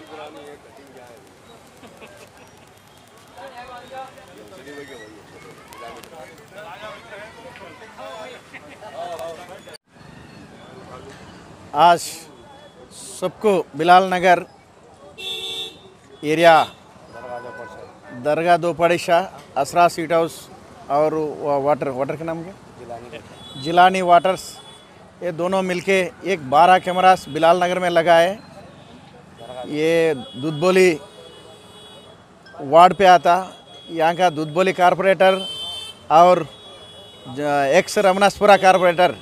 आज सबको बिलाल नगर एरिया दरगाह दो पड़िशा असरा सीट हाउस और वाटर का नाम क्या जिलानी वाटर्स, ये दोनों मिलके एक 12 कैमरास बिलाल नगर में लगा है। ये दूधबोली वार्ड पे आता, यहाँ का दूधबोली कारपोरेटर और ex Ramnaspura corporator,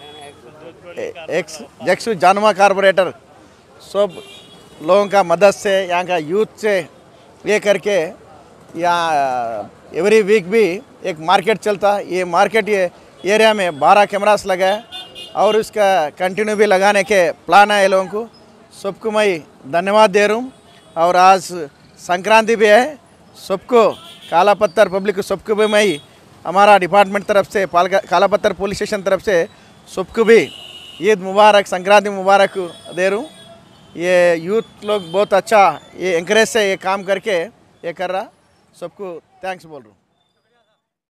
ex Janwa corporator, सब लोगों का मदद से यहाँ का यूथ से ये करके यहाँ एवरी वीक भी एक मार्केट चलता। ये मार्केट ये एरिया में 12 कैमरास लगा है और इसका कंटिन्यू भी लगाने के प्लान है। लोगों को सबको मैं धन्यवाद दे रहा हूँ। और आज संक्रांति भी है, सबको काला पत्थर पब्लिक को सबको भी मैं हमारा डिपार्टमेंट तरफ से काला पत्थर पुलिस स्टेशन तरफ से सबको भी ईद मुबारक, संक्रांति मुबारक दे रहा हूँ। ये यूथ लोग बहुत अच्छा ये एंकरेज से ये काम करके ये कर रहा, सबको थैंक्स बोल रहा हूँ।